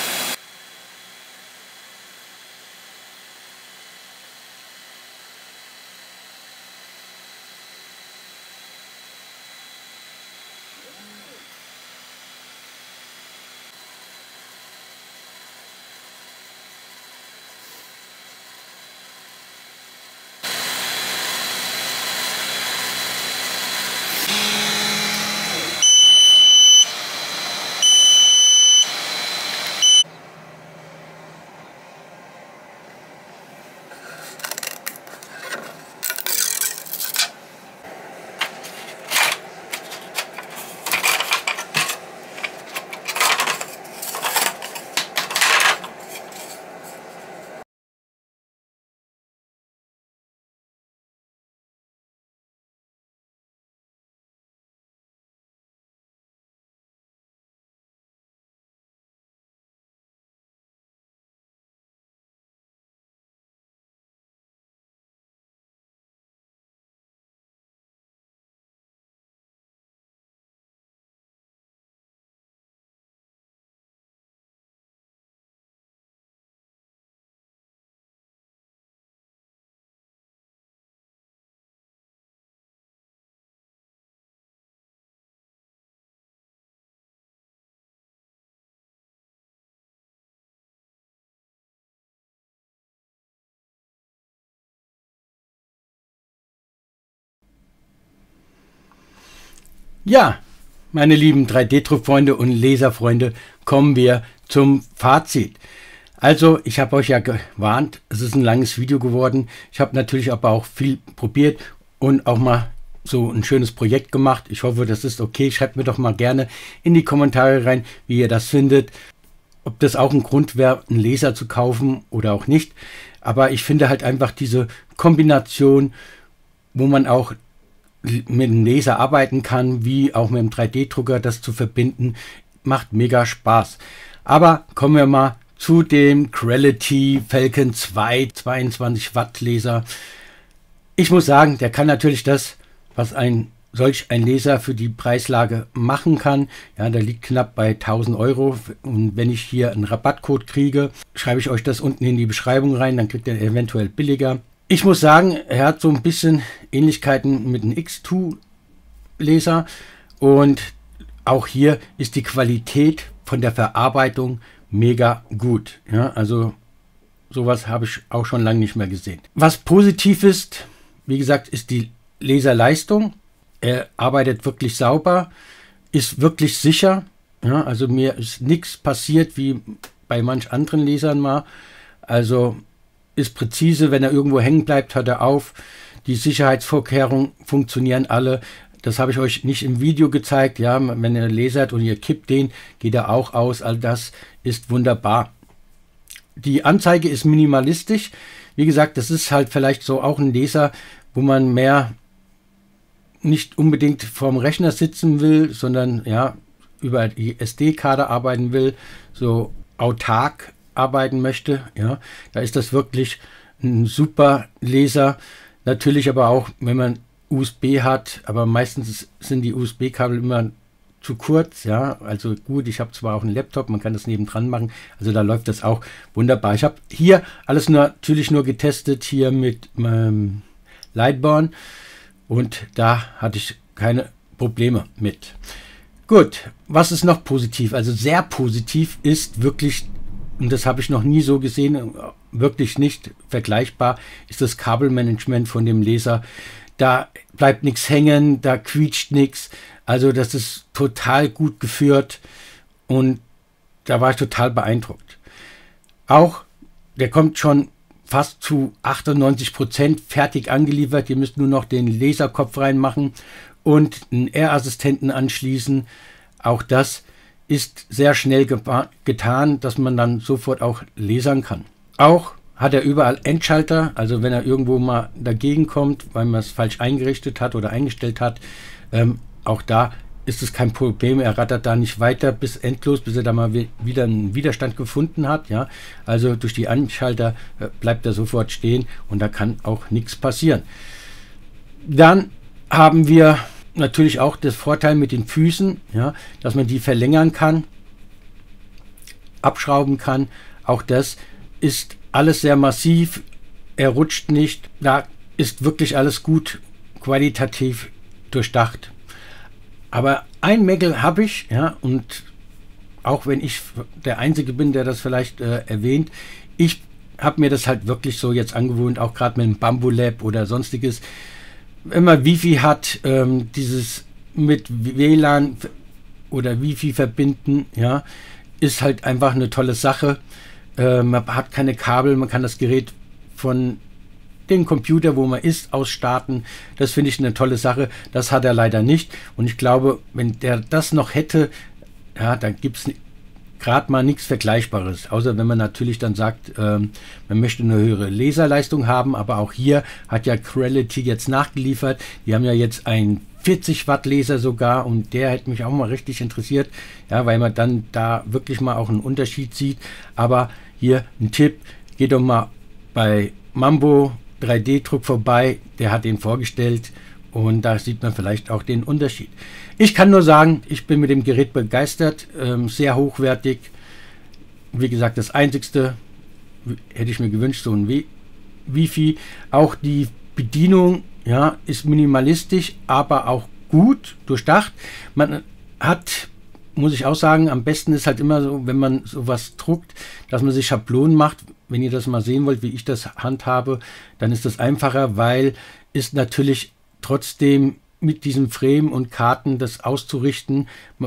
Ja, meine lieben drei D-Druck-Freunde und Leserfreunde, kommen wir zum Fazit. Also, ich habe euch ja gewarnt, es ist ein langes Video geworden. Ich habe natürlich aber auch viel probiert und auch mal so ein schönes Projekt gemacht. Ich hoffe, das ist okay. Schreibt mir doch mal gerne in die Kommentare rein, wie ihr das findet. Ob das auch ein Grund wäre, einen Laser zu kaufen oder auch nicht. Aber ich finde halt einfach diese Kombination, wo man auch mit dem Laser arbeiten kann, wie auch mit dem drei D Drucker das zu verbinden, macht mega Spaß. Aber kommen wir mal zu dem Creality Falcon zwei zweiundzwanzig Watt Laser. Ich muss sagen, der kann natürlich das, was ein solch ein Laser für die Preislage machen kann. Ja, der liegt knapp bei tausend Euro. Und wenn ich hier einen Rabattcode kriege, schreibe ich euch das unten in die Beschreibung rein, dann kriegt ihr eventuell billiger. Ich muss sagen, er hat so ein bisschen Ähnlichkeiten mit einem X zwei Laser und auch hier ist die Qualität von der Verarbeitung mega gut. Ja, also sowas habe ich auch schon lange nicht mehr gesehen. Was positiv ist, wie gesagt, ist die Laserleistung. Er arbeitet wirklich sauber, ist wirklich sicher. Ja, also mir ist nichts passiert wie bei manch anderen Lasern mal. Also ist präzise, wenn er irgendwo hängen bleibt, hört er auf. Die Sicherheitsvorkehrungen funktionieren alle. Das habe ich euch nicht im Video gezeigt. Ja, wenn ihr lasert und ihr kippt den, geht er auch aus. All das ist wunderbar. Die Anzeige ist minimalistisch. Wie gesagt, das ist halt vielleicht so auch ein Laser, wo man mehr nicht unbedingt vorm Rechner sitzen will, sondern ja über die S D-Karte arbeiten will, so autark arbeiten möchte, ja, da ist das wirklich ein super Laser. Natürlich aber auch, wenn man U S B hat, aber meistens sind die U S B-Kabel immer zu kurz, ja, also gut, ich habe zwar auch einen Laptop, man kann das nebendran machen, also da läuft das auch wunderbar. Ich habe hier alles nur, natürlich nur getestet, hier mit ähm, Lightborn und da hatte ich keine Probleme mit. Gut, was ist noch positiv? Also sehr positiv ist wirklich, und das habe ich noch nie so gesehen, wirklich nicht vergleichbar, ist das Kabelmanagement von dem Laser. Da bleibt nichts hängen, da quietscht nichts. Also das ist total gut geführt und da war ich total beeindruckt. Auch, der kommt schon fast zu achtundneunzig Prozent fertig angeliefert. Ihr müsst nur noch den Laserkopf reinmachen und einen Air-Assistenten anschließen. Auch das ist sehr schnell getan, dass man dann sofort auch lasern kann. Auch hat er überall Endschalter, also wenn er irgendwo mal dagegen kommt, weil man es falsch eingerichtet hat oder eingestellt hat, ähm, auch da ist es kein Problem. Er rattert da nicht weiter bis endlos, bis er da mal wieder einen Widerstand gefunden hat. Ja, also durch die Anschalter äh, bleibt er sofort stehen und da kann auch nichts passieren. Dann haben wir natürlich auch das Vorteil mit den Füßen, ja, dass man die verlängern kann, abschrauben kann. Auch das ist alles sehr massiv, er rutscht nicht, da ist wirklich alles gut qualitativ durchdacht. Aber ein Mängel habe ich, ja, und auch wenn ich der Einzige bin, der das vielleicht äh, erwähnt, ich habe mir das halt wirklich so jetzt angewohnt, auch gerade mit dem Bambu-Lab oder sonstiges. Wenn man Wi-Fi hat, ähm, dieses mit W L A N oder Wi-Fi verbinden, ja, ist halt einfach eine tolle Sache. Äh, man hat keine Kabel, man kann das Gerät von dem Computer, wo man ist, aus starten. Das finde ich eine tolle Sache. Das hat er leider nicht. Und ich glaube, wenn der das noch hätte, ja, dann gibt es gerade mal nichts Vergleichbares. Außer wenn man natürlich dann sagt, ähm, man möchte eine höhere Laserleistung haben. Aber auch hier hat ja Creality jetzt nachgeliefert. Die haben ja jetzt einen vierzig Watt Laser sogar und der hätte mich auch mal richtig interessiert, ja, weil man dann da wirklich mal auch einen Unterschied sieht. Aber hier ein Tipp, geht doch mal bei Mambo drei D Druck vorbei, der hat den vorgestellt und da sieht man vielleicht auch den Unterschied. Ich kann nur sagen, ich bin mit dem Gerät begeistert, ähm, sehr hochwertig. Wie gesagt, das einzigste hätte ich mir gewünscht, so ein Wi-Fi. Auch die Bedienung, ja, ist minimalistisch, aber auch gut durchdacht. Man hat, muss ich auch sagen, am besten ist halt immer so, wenn man sowas druckt, dass man sich Schablonen macht. Wenn ihr das mal sehen wollt, wie ich das handhabe, dann ist das einfacher, weil ist natürlich trotzdem mit diesem Frame und Karten das auszurichten,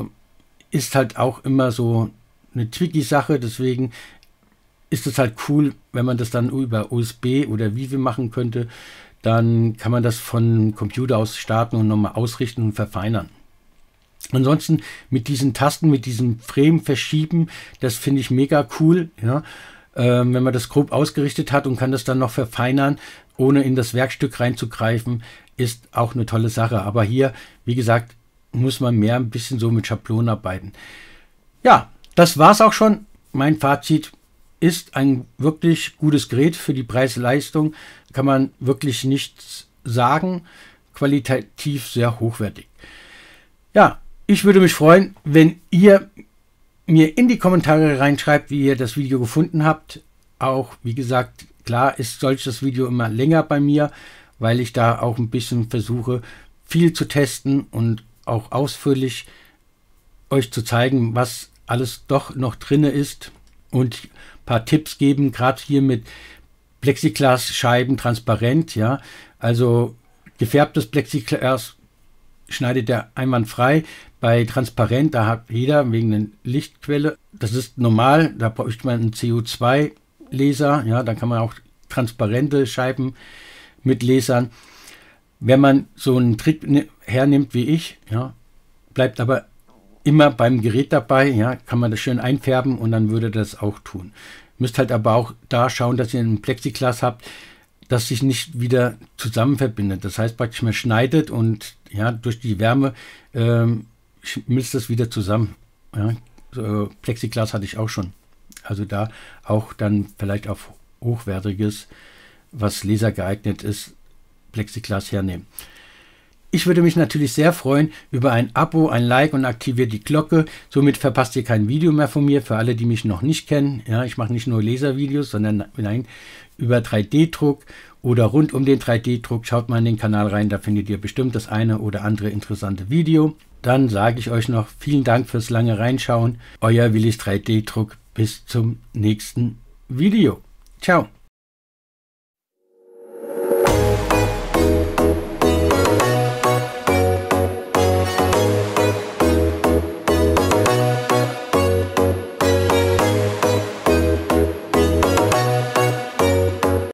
ist halt auch immer so eine tricky Sache. Deswegen ist es halt cool, wenn man das dann über U S B oder Wi-Fi machen könnte. Dann kann man das von Computer aus starten und nochmal ausrichten und verfeinern. Ansonsten mit diesen Tasten, mit diesem Frame verschieben, das finde ich mega cool, ja. Ähm, wenn man das grob ausgerichtet hat und kann das dann noch verfeinern, ohne in das Werkstück reinzugreifen, ist auch eine tolle Sache. Aber hier, wie gesagt, muss man mehr ein bisschen so mit Schablonen arbeiten. Ja, das war's auch schon. Mein Fazit ist ein wirklich gutes Gerät für die Preis-Leistung. Kann man wirklich nichts sagen. Qualitativ sehr hochwertig. Ja, ich würde mich freuen, wenn ihr mir in die Kommentare reinschreibt, wie ihr das Video gefunden habt. Auch, wie gesagt, klar ist solches Video immer länger bei mir, weil ich da auch ein bisschen versuche, viel zu testen und auch ausführlich euch zu zeigen, was alles doch noch drin ist und ein paar Tipps geben, gerade hier mit Plexiglasscheiben transparent, ja, also gefärbtes Plexiglas schneidet er einwandfrei. Bei transparent, da hat jeder wegen der Lichtquelle, das ist normal, da bräuchte man einen C O zwei Laser, ja, dann kann man auch transparente Scheiben mit lasern. Wenn man so einen Trick hernimmt wie ich, ja, bleibt aber immer beim Gerät dabei, ja, kann man das schön einfärben und dann würde das auch tun. Müsst halt aber auch da schauen, dass ihr ein Plexiglas habt, das sich nicht wieder zusammen verbindet. Das heißt praktisch, man schneidet und ja, durch die Wärme ähm, schmilzt das wieder zusammen. Ja. So, Plexiglas hatte ich auch schon. Also da auch dann vielleicht auf hochwertiges, was lasergeeignet ist, Plexiglas hernehmen. Ich würde mich natürlich sehr freuen über ein Abo, ein Like und aktiviert die Glocke. Somit verpasst ihr kein Video mehr von mir. Für alle, die mich noch nicht kennen, ja, ich mache nicht nur Laservideos, sondern nein, über drei D Druck oder rund um den drei D Druck. Schaut mal in den Kanal rein, da findet ihr bestimmt das eine oder andere interessante Video. Dann sage ich euch noch vielen Dank fürs lange Reinschauen. Euer Willis drei D Druck. Bis zum nächsten Video. Ciao.